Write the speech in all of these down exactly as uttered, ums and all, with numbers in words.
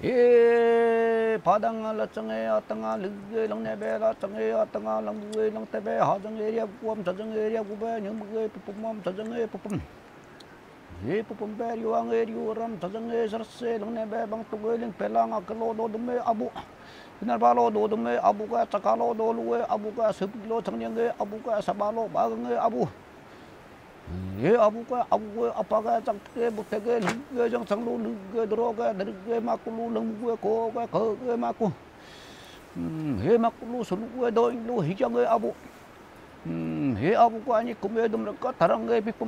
에 바당아 라정에 어땅아 르게 렁네베 라정에 어땅아 렁부에 렁테베 하정에 야구엄 저정에 야구베 녀무게 뿜뿜 저정에 뿜뿜 에 뿜뿜 베 유왕에 유람 저정에 서세 렁네베 방뚜게 링펠랑아 클로도 둠메 아부 그날 바로 도둠메 아부가 차칼로 도루에 아부가 습기로 정령에 아부가 사발로 마강에 아부 예 아부가 아부가 아빠가 장게 못하게 르게 정상로 르게 들어가 르게 막고 르게 고가 거게 막고 음해 막고 손게 도인로 희장의 아부 음해 아부가 아니 꿈에 듬을까 다른 게 비품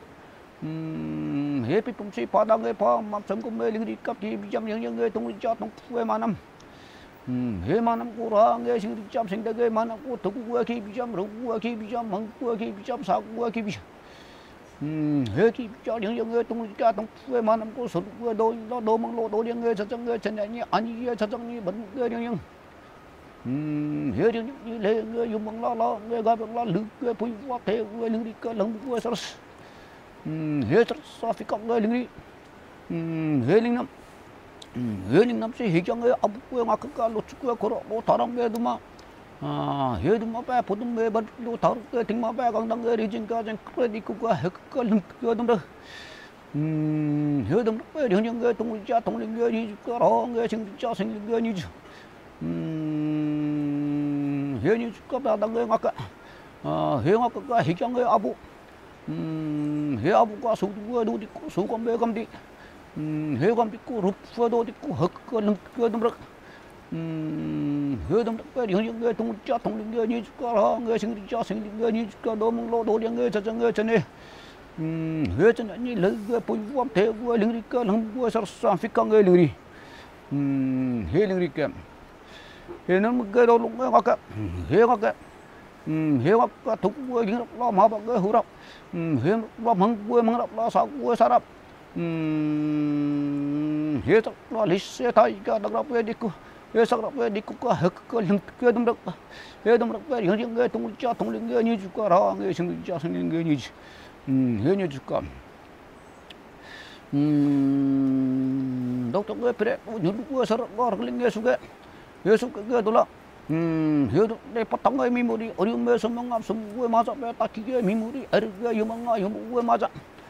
음해 비품시 바닥에 밤 점금에 링리값 비비장 영영의 동리자 동푸에 만함 해 만함 고랑에 싱리잡 생대게 만함고 덕구가 기비장 르구가 기비장 망구가 기비장 사구가 기비장 음, 해기 짜령 영의 동리자 동푸에 만남고 서루에 너인도 너망로 노령의 저정의 전년이 아니의 저정이 먼게 령영 음, 해령이 레의 유망라라 내가 병라 르게 보이와 대우의 능리가 렁부에 서스 음, 해서서 피각의 능리 음, 해링남 음, 해링남시 해경의 아부구의 아크가 로축구의 걸어 뭐 다른 배도마 아, 해도마 배 보든 배 버리고 다르게 등마 배 강당의 리진까지 크레디크가 핵가 릉거든다. 음, 해도 배 형형의 동리자 동리의 니주가 랑의 생리자 생리의 니주. 음, 해니주가 바당의 아까 아, 해악가 해경의 아부. 음, 해아부가 소두가 도디고 소감배 감디. 음, 해감디고 룹가 도디고 핵가 릉거든다. 음, 회동 특별히 형형의 동자 동링의 니주가랑의 생리자 생리의 니주가 너무로 노령의 저정의 전에 음, 회전이 르게 보유함 대구의 링리가 랑부의 서산 피강의 링리 음, 해링리께 해는 그 도롱의 각각 해각가 음, 해각가 독구의 링랍라 마박의 후랍 음, 해랍라 망구의 망랍라 사구의 사랍 음, 해작라 리스의 다이가 나그랍의 디크 예사그랍에 니꾸가 핵가 링크게 덤락가 예덤락에 영령게 동리자 동링게 니주가 라왕게 생리자 생링게 니지 음 해니주가 음 독독게 프레 누르고 서가 링게 수게 예수게 돌아 음 해도 내 바탕의 미물이 어려움에서 망함 숨구에 맞아 빼딱기게 미물이 에르게 유망아 유무에 맞아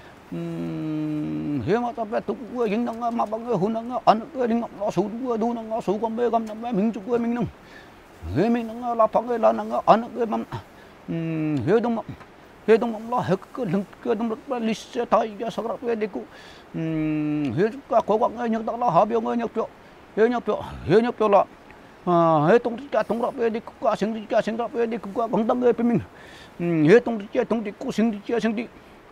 음, 해마다 배 독구에 영랑아 마방에 훈랑아 안에 링랑아 소두에 도랑아 소감에 감남에 민족에 민능 해민랑아 라방에 라랑아 안에 맘 음, 해동맘 해동맘라 핵그 링그 덤럭 리스 다이게 사그라에 되고 음, 해주가 고강에 녀다라 하병에 녀뼈 해녀뼈 해녀뼈라 아, 해동지가 동랍에 되고 생지가 생랍에 되고 강당에 비민 음, 해동지가 동지고 생지가 생지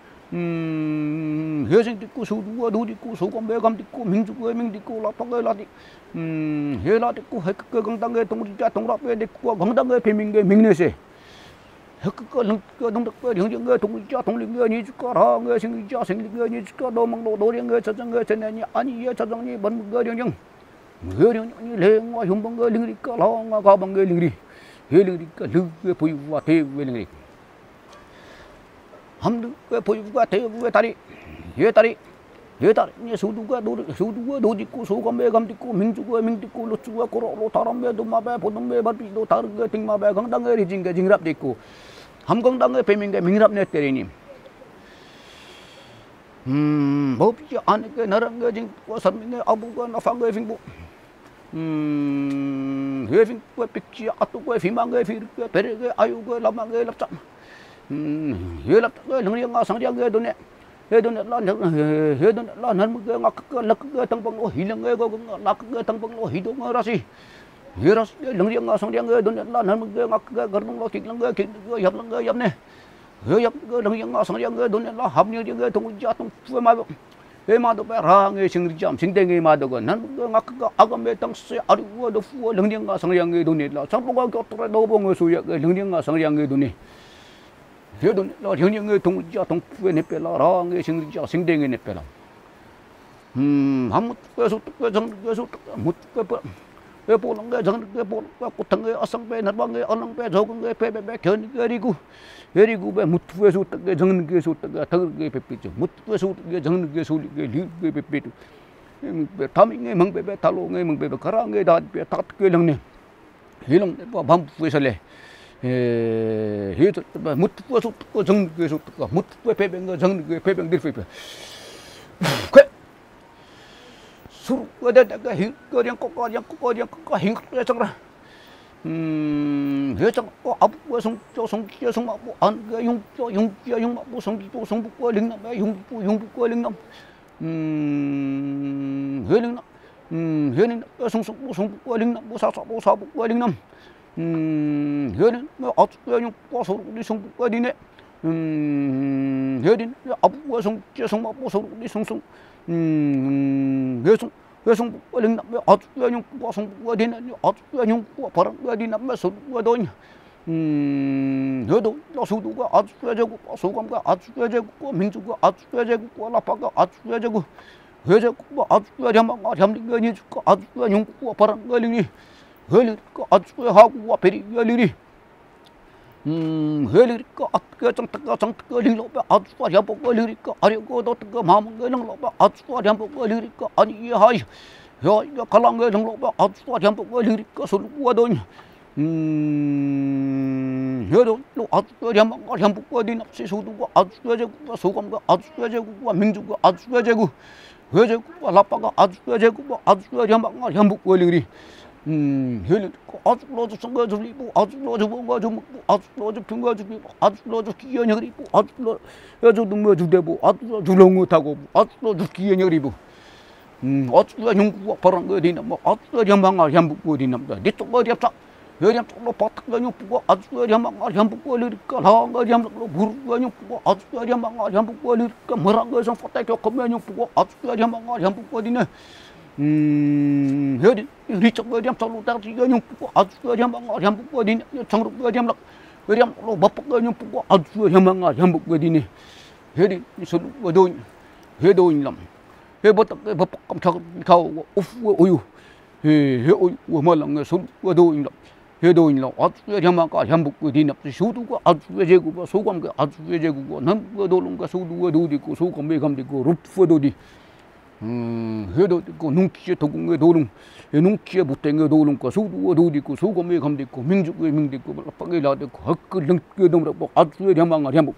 음, 해생 듣고 소두가 노 듣고 소감배 감 듣고 민주구의 민 듣고 라파가 라디 음, 해라 듣고 핵그 강당의 동리자 동랍에 듣고 강당의 배민의 민내세 핵그 능그 능덕배 영정의 동리자 동링의 니주가 라의 생리자 생리의 니주가 노망로 노령의 저정의 전년이 아니의 저정이 먼거 영정 해령이 레와 흉방의 링리가 라와 가방의 링리 해링리가 르의 보유와 대우의 링리 함르의 보유가 대부의 다리, 예 다리, 예 다리, 소두가 노 소두가 노디고 소감배 감디고 민주가 민디고 로추가 고로로 다람배 도마배 보동배 바비도 다르게 등마배 강당에 리진게 징랍 있고 함강당에 배민게 민랍내 때리님. 음, 뭐비지 안에 나랑게 징고 선민의 아부가 나방게 빙부. 음, 회빙고 빅지 아토고 비망게 비르게 베르게 아유게 라망게 랍참. 음, 예랍게 능력가 상장게 돈에 해돈에 라 해돈에 라 난무게 ngak게 lak게 당방로 hilang게 고고 lak게 당방로 hi동하라시 예라시 능력가 상장게 돈에 라 난무게 ngak게 거능로 킥랑게 킥게 yap랑게 yap네 해yap게 능력가 상장게 돈에 라 합력게 동자 동푸에 마도 에마도 베랑게 싱리잠 싱댕게 마도고 난무게 ngak게 아감에 당스 아리고 도푸 능력가 상장게 돈에 라 상보가 곁으로 노봉을 수역게 능력가 상장게 돈에 해돈 라 형령의 동자 동푸에 내빼라 라의 생리자 생댕에 내빼라 음 아무것도 소득게 정득게 소득게 못게 에 보랑게 정득게 보랑게 고탕게 아상배 나방게 얼랑배 적은게 배배배 견이리고 에리고 배 무투에 소득게 정득게 소득게 더게 배삐죠 무투에 소득게 정득게 소리게 리게 배삐도 mừng bề tham nghe mừng bề bề thalo nghe mừng bề bề khara nghe đạt bề tat cái lăng này hi lăng bề bám với sale hi tụt mút với sụt có dâng cái sụt có mút với bề bề cái dâng cái bề bề đi phải cái sụt cái đó cái hi cái yang có có yang có có yang có hi cái chẳng ra hi chẳng có ấp với sông cho sông kia sông mà bộ ăn cái yung cho yung kia yung mà bộ sông kia sông bộ cái linh năm cái yung yung cái linh năm hơi linh năm hơi linh năm sông sông bộ sông bộ linh năm bộ sao sao bộ sao bộ cái linh năm hơi linh mà ấp cái yung có số đi sông bộ cái đi nè hơi linh ấp với sông kia sông mà bộ số đi sông sông hơi sông hơi sông bộ linh năm ấp cái yung có sông bộ đi nè ấp cái yung có parang cái đi năm mà số cái đôi 해도 소두가 아주 회제고 소감가 아주 회제고 민주가 아주 회제고 라파가 아주 회제고 회제고 아주 회량망가 냠링거니 주고 아주 용고 바람거리니 흘리고 아주 하고 베리 열리니 음 흘리고 아까 정탁가 정탁가 링로베 아주 야복거리니까 아려고 도트가 마음거 링로베 아주 야복거리니까 아니 하이 야 갈랑거 링로베 아주 야복거리니까 소루고도니 음, 해도 또 아주 대한민국 한국과 디납시 소두가 아주 대제국과 소감과 아주 대제국과 민주가 아주 대제국 회제국과 라빠가 아주 대제국과 아주 대한민국 한국과 링리 음, 해도 아주 로즈 선거 줄이고 아주 로즈 뭔가 좀 아주 로즈 평가 줄이고 아주 로즈 기연열이고 아주 로 여주 등뭐 주대고 아주 줄렁을 타고 아주 로즈 기연열이고 음, 아주 영국과 바람 거 디납 뭐 아주 대한민국 한국과 디납다 디또 뭐 디납다 Heriam lo patak ganyo pugo adu heriam mangar heriam pugo lirika hanga heriam lo buru ganyo pugo adu heriam mangar heriam pugo lirika meranga sang fotek yo kemenyo pugo adu heriam mangar heriam pugo dine hmm heri ricok heriam selalu tak ganyo pugo adu heriam mangar heriam pugo dine changru heriam lo heriam lo bapak ganyo pugo adu heriam mangar heriam pugo dine heri selalu doin hedoin lam he bapak bapak kam thak kau uf uyu he he uyu malang selalu doin lam 해도인라 아주 대만가 한국과 디납 소두가 아주 제국과 소감가 아주 제국과 남과 도롱가 소두가 도디고 소감에 감디고 룹포도디 음 해도 있고 농기에 도공에 도롱 농기에 못된 도롱과 소두가 도디고 소감에 감디고 민족의 민디고 라빠게 라데고 헛그 능게 dom라고 아주 대만가 한국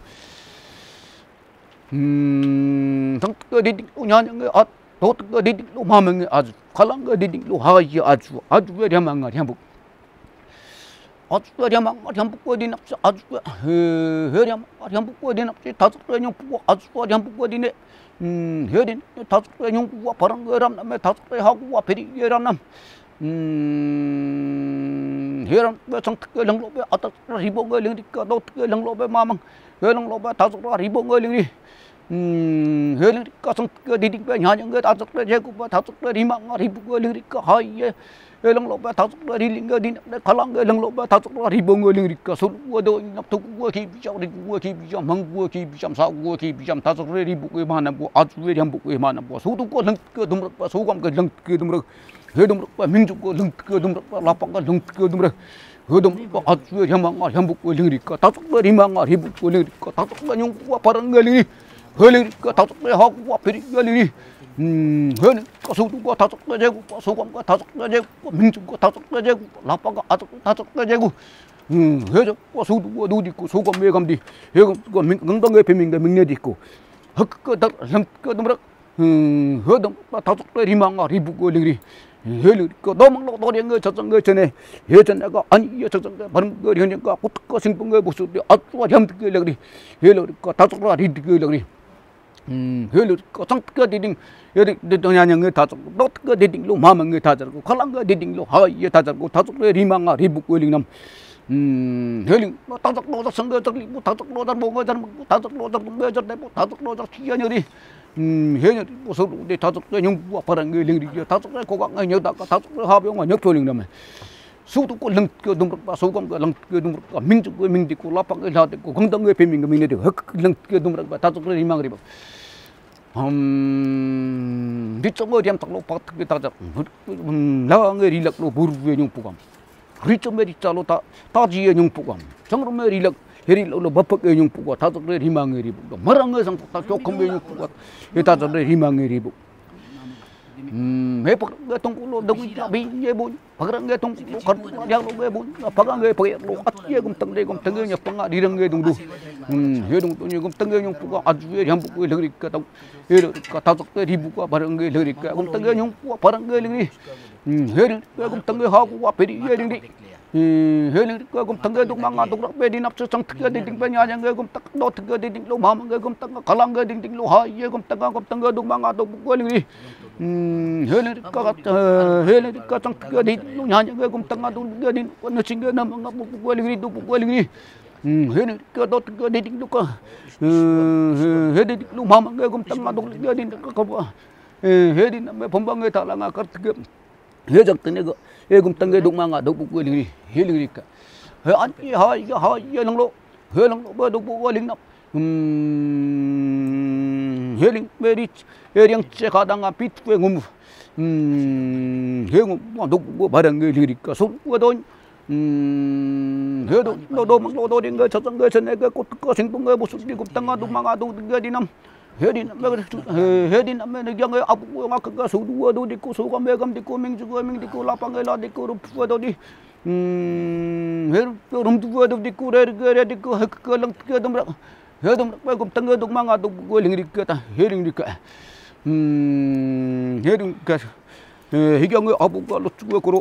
음 당가 디디고 냐냐게 아 도트가 디디고 마명에 아주 칼랑가 디디고 하이 아주 아주 대만가 한국 아주 대량망 한국과 디납시 아주 해량 한국과 디납시 다섯 대용 부고 아주 한국과 디네 음 해린 다섯 대용 부고 바람 거람 남에 다섯 대 하고와 베리 예람 남음 해람 정특 령로베 아따 리봉거 령리까 노특 령로베 마망 해령로베 다섯 대 리봉거 령리 음 해령리까 정특 디딩베 냐냥거 다섯 대 제국바 다섯 대 리망 리부거 령리까 하이에 lang lo ba thasuk la riling ga din khalang ga lang lo ba thasuk la ribong ga ling rika sul wa do nap tu wa ki bi chau ri wa ki bi cham mang wa ki bi cham sa wa ki bi cham thasuk re ri bu ke ma na bu a chu re ram bu ke ma na bu su tu ko lang ke dum ra su gam ga lang ke dum ra he dum ra min ju ko lang ke dum ra la pa ga lang ke dum ra he dum ra a chu re ma nga ram bu ko ling rika thasuk la ri ma nga ri bu ko ling rika thasuk la nyong wa parang ga ling ri he ling rika thasuk la ha wa pe ri ga ling ri 음, 해는 소두가 다섯 개 제국, 소감과 다섯 개 제국, 민주가 다섯 개 제국, 라빠가 아섯 다섯 개 제국, 음, 해적 소두가 누디 있고 소감 외감디, 해금 그 강당의 배민가 명례디 있고, 흑그 다 랑그 넘락, 음, 해동 다섯 개 리망아 리부고 링리, 해를 그 너망로 도리한 거 저정 거 전에 예전에가 아니 저정 거 바른 거 현장가 꽃거 생분 거 모습 아주 함께 링리, 해를 그 다섯 개 리드 링리. 음, 해를 그 상tka 디딩 여기 동양의 거 다섯 노tka 디딩 로 마망 거 다섯 거 칼랑 거 디딩 로 하이 다섯 거 다섯 거 리망아 리북 링남 음, 해링 다섯 로 선거 저기 뭐 다섯 로 단 뭐가 단 다섯 로 단 뭐가 단 다섯 로 단 기연열이 음, 해녀 무슨 우리 다섯 거 용부와 바른 거 링리 다섯 거 고강 녀다가 다섯 거 하병과 녀토 링남 수도 거 릉거 dumrak 소감 거 릉거 dumrak 민족 거 민디고 라빵 거 하고 공당 거 배민 거 민디 흑 릉거 dumrak 다섯 거 리망 리바 음, 디쪽 뭐 디암 딱로 박게 다자 나가게 릴락로 부르게 용부감 리쪽 메리 짜로 다 다지에 용부감 정로 메리 릴락 헤릴로 버퍼게 용부가 다섯 거 리망 리부 머랑 거 상폭 다 조금 용부가 이 다섯 거 리망 리부 he pak ge tung lo dong ja bi ye bun pak ge tung lo kan yang lo ge bun pak ge pak lo at ye gum tang de gum tang ge pang di rang ge dung du he dung tu gum tang ge nyong pu at ye yang pu ge lri ka tang he ka ta tak di bu ka barang ge lri ka gum tang ge nyong pu barang ge lri he gum tang ge ha ku wa pe di ye ding di he ka gum tang ge duk ma nga duk rak pe di nap chang thak ge ding pa nya yang ge gum tak do thak ge ding lo ma ge gum tang kalang ge ding ding lo ha ye gum tang gum tang ge duk ma nga duk ge lri he ka he ka chang thak ge di lo nya yang ge gum tang ga duk ge ding ko na ching ge nam nga bu ge lri du bu ge lri he ka do thak ge ding lu ka he ding lu ma ge gum tang ga duk ge ding ka ka he di na me phom ba ge ta la nga ka ge he jak te ne ge he gum tang ge duk ma nga duk bu ge lri he lri ka he an ye ha ye ha ye lang lo he lang lo ba duk bu ge ling nap he ling me ri he riang che ka dang a pit we ngum he ngum ma duk bu ba dang ge lri ka su bu don he do do do mang lo do ding ge cha chang ge chen ge ko ko sing tung ge bu su di gum tang ga duk ma nga duk ge di nam he di nam he di nam me yang ge apu nga ka su du do di ko su ka me gam di ko ming ju ming di ko la pang ge la di ko ru fu do di he rum tu do di ko re ge re di ko hak ka lang ke dum ra he dum ra gum tang ge duk ma nga duk ge ling ri ka ta he ling ri ka he ring ka he yang ge apu ka lu chu ko ro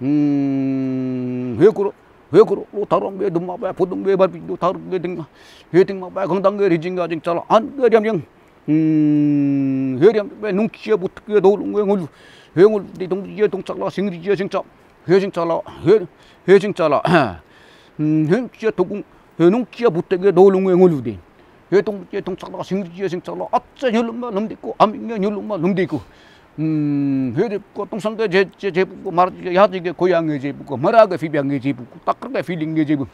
he ko he ko lo tarong ge dum ma ba pu dum ge ba bi do tar ge ding he ding ma ba gang dang ge ri jing ga jing cha la an ge diam yang he diam be nung chia bu ge do lu ge ngul he ngul di dong ye dong chak la sing ri ye sing cha he sing cha la he he sing cha la he chia to gung he nung chia bu te ge do lu ge ngul di he dong ye dong chak la sing ri ye sing cha la at cha nyul ma lum di ko am nge nyul ma lum di ko he de ko tong sang ge je je je bu mar ya ji ge ko yang ge je bu ko mara ge fi byang ge je bu ko tak ge feeling ge je bu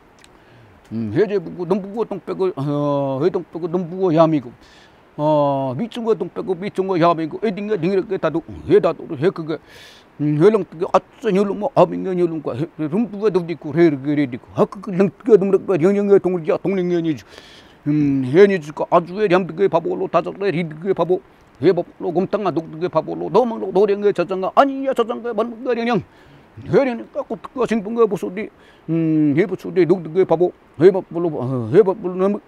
he je bu dum bu tong pe ko he tong pe ko dum bu ya mi ko bi chung ge tong pe ko bi chung ge ya mi ko e ding ge ding ge ta du he da du he ke ge he long ge at cha nyul ma am nge nyul ko rum bu ge du di ko he ge re di ko hak ge lang ge dum ge yang yang ge tong ja tong ning ge ni he ni ko aju ge ram ge pa bo lo ta cha ge ri ge pa bo he bo lo gum tang ga duk ge pa bo lo do mang lo do ding ge cha chang ga ani ya cha chang ge ban ge ding yang he ni ka ko ko sing pung ge bu su di he bu su di duk ge pa bo he bo lo he bo lo nam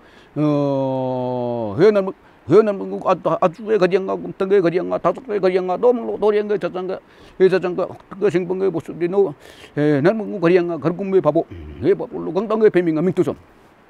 he nam he nam aju ge ga ding ga gum tang ge ga ding ga ta cha ge ga ding ga do mang lo do ding ge cha chang ga he cha chang ga ge sing pung ge bu su di no he nam mu ga ding ga gar gum ge pa bo he bo lo gang tang ge pe ming ga ming tu som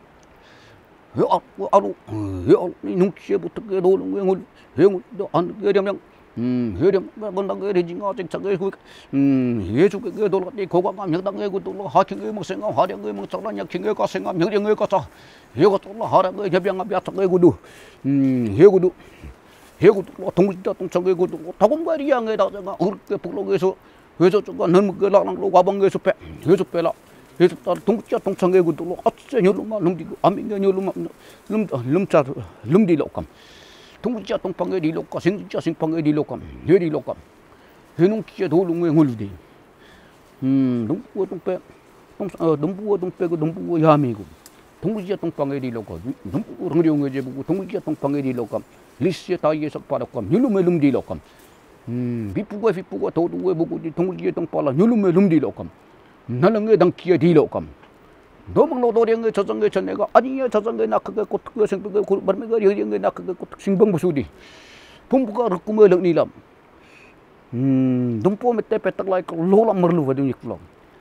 he a a lu he nung chia bu ge do lu ge ngul he ngul do an ge diam yang he diam ban dang ge ri jing ga ching chang ge hu he chu ge do lo di ko ga ma myang dang ge gu do lo ha ching ge mo seng ga ha diam ge mo chak la nyak ching ge ka seng ga myang diam ge ka cha he ga to lo ha ra ge ge byang ga bya chak ge gu du he gu du he gu lo tong ji da tong chang ge gu du ta gum ga ri yang ge da ga ur ge pu lo ge so he cho ga nan mu ge la lang lo wa bang ge so pe he so pe la he ta tong cha tong chang ge gu du lo at che nyu lu ma lum di am ge nyu lu ma lum lum cha lum di lo kam tung cha tong pang ge di lo ka sing cha sing pang ge di lo kam he di lo kam he nung cha do lu nge ngul di dum pu tong pe tong dum pu tong pe ko dum pu ya mi ko tung cha tong pang ge di lo ka dum pu rang riu nge je bu tung cha tong pang ge di lo kam lis che ta ye sak pa da kam nyu lu me lum di lo kam bi pu ko fi pu ko to du bu ko di tung cha tong pa la nyu lu me lum di lo kam na lang ge dang kia di lo kam do mang lo do riang ge cha chang ge chen ne ga ani ya cha chang ge na ka ge ko ge sing ge ko bar me ge riang ge na ka ge ko sing bang bu su di pum pu ka ru ku me lang ni lam dum po me te pe tak lai ko lo la mer lu wa du ni ko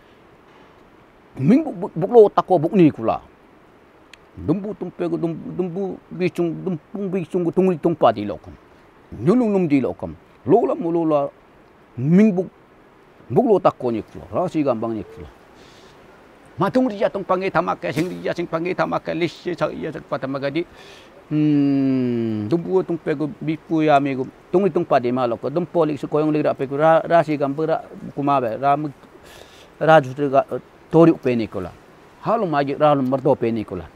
ming bu bu lo ta ko bu ni ko la dum bu tum pe go dum dum bu bi chung dum pung bi chung ko tung li tung pa di lo kam nyu lum lum di lo kam lo la mo lo la ming bu bu lo ta ko ni ko ra si gam bang ni ko ma tung ri ja tung pang ge thamak ke sing ri ja sing pang ge thamak ke lis che cha ya sak pa thamak di dum bu tung pe go bi pu ya me go tung li tung pa di ma lo ko dum po li su ko yong li ra pe ko ra ra si gam ra ku ma be ra mu ra ju ga to ri pe ni ko la ha lo ma ji ra lo mar do pe ni ko la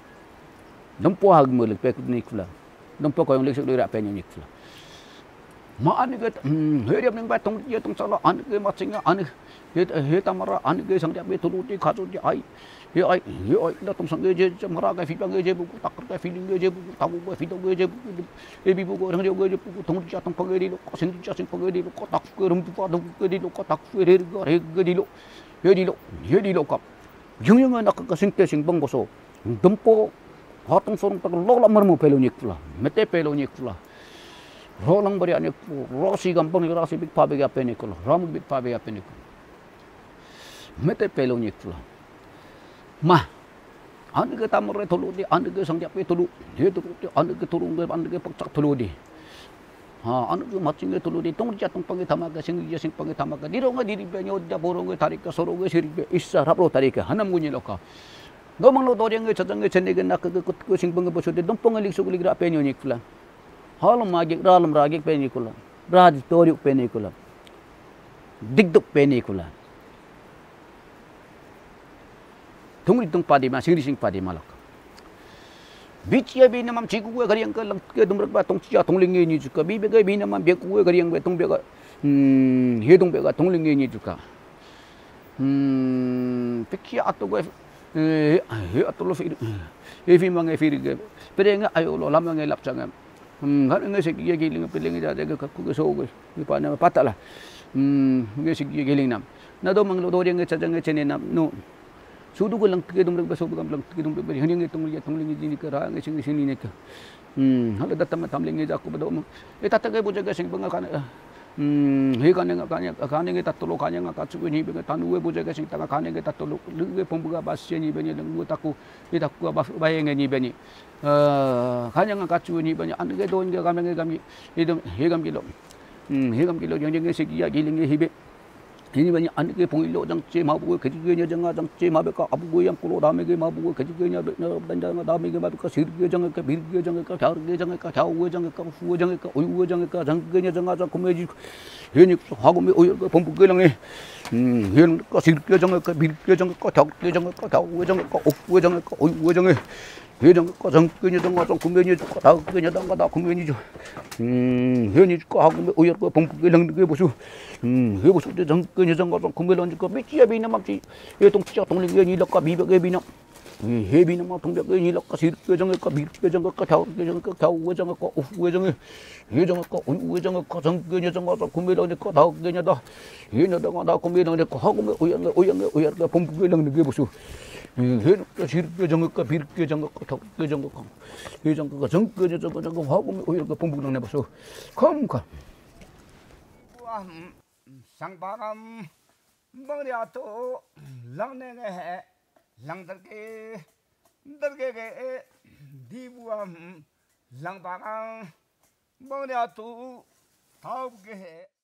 dum po ha mo li pe ko ni ko la dum po ko yong li su li ra pe ni ko la 마 아니 그 회렵는 바 동지에 동살라 아니 그 마칭아 아니 해tamara 아니 그 상대에 도로티 가족이 아이 이 아이 이 아이 나 동상에 제 마라가 피방에 제 부고 딱그 필링에 제 부고 타고 피도에 제 부고 에비 부고 랑려고 제 부고 동지자 동파게 리로 생지자 생파게 리로 딱그 름도 파도 그 리로 딱그 레르가 레그 리로 여리로 여리로 값 영영은 아까 생때 생방 보소 덤포 하통 소름 딱 로라 머무 펠로닉플라 메테 펠로닉플라 rolang beri anik rosi gampang ni rasi big pabe apa ni kalau ram big pabe apa ni mete peloni kalau mah ane ke tamar tolu di ane ke sang jape tolu dia tu ane ke turung ke ane ke pecak tolu di ha ane ke macing ke tolu di tong jatong pangi tamaga sing dia sing pangi tamaga di ronga diri benyo dia borong ke tarik ke soro ke siri ke isa rapro tarik ke hanam gunyi loka ngomong lo doriang ke cacang ke cende ke nak ke ke sing pangi boso de dong pangi lik so lik apa ni ni kula halam magik ralam ragik penikula raj toriuk penikula digduk penikula tungri tung padi ma singri sing padi malak bichya bi namam chiku gue gariang ke lang ke dumrak ba tong chia tong lingi ni juga bi be bi namam be gue gariang be tong be ga hmm hedung be ga tong lingi ni juga hmm pikya atu gue eh atu lo fi e fi mang e fi ge perenga ayo lo lam nge lap chang hmm kan nge sik ye giling peling ja de ka ku so gue ni pa na patala hmm nge sik ye giling nam na do mang lo do nge cha nge chene nam no sudu ko lang ke dum rek ba so gam lang ke dum be hani nge tong ye tong lingi ni ka ra nge sing sing ni ka hmm hal da tam tam lingi ja ku ba do mo e ta ta ge bu ja ge sing bang ka hmm he ka ne ka ne ka ne ge ta to lo ka ne ka chu ni be ta nu we bu ja ge sing ta ka ne ge ta to lo lu ge pom bu ga ba se ni be ni lu ta ku ni ta ku ba ba ye nge ni be ni 어 가냥한 가축은 이번에 안 그게 돈 게 가면 감기 이동 해감기로 음 해감기로 영정의 새끼야 길링의 희배 이번에 안 그게 봉일로 장치 마부고 그지게 여정아 장치 마베까 아부고 양꾸로 다음에 마부고 그지게 냐 단장 다음에 마베까 시르게 정을까 비르게 정을까 자르게 정을까 좌우게 정을까 후게 정을까 오유게 정을까 장게 여정아 장 구매지 현이 하고미 오유가 봉부게랑에 음 현까 시르게 정을까 비르게 정을까 좌우게 정을까 좌우게 정을까 오후게 정을까 오유게 정을 회장 거 정권이 정과 좀 구면이 좋고 다 그냥 당가 다 구면이 좋. 음, 현이 좋고 하고 오열 거 봉국에 랑게 보수. 음, 해 보수 정권이 정과 좀 구면을 거 미치야 비나 막지. 예 동치자 동링이 이럭과 미벽에 비나. 이 해비나 막 동벽에 이럭과 시르게 정과 미르게 정과 좌우게 정과 좌우게 정과 오후게 정에 회장과 오후게 정과 정권이 정과 좀 구면을 거 다 그냥 다. 얘는 다 구면을 거 하고 오열 오열 오열 거 봉국에 랑게 보수. 그 시르게 정과 비르게 정과 덕게 정과 이 정과 정권이 정과 정과 하고 오히려 그 봉북당 내버서 컴컴 와 상바람 머리아토 랑내게 해 랑들게 들게게 디부암 랑바람 머리아토 다우게 해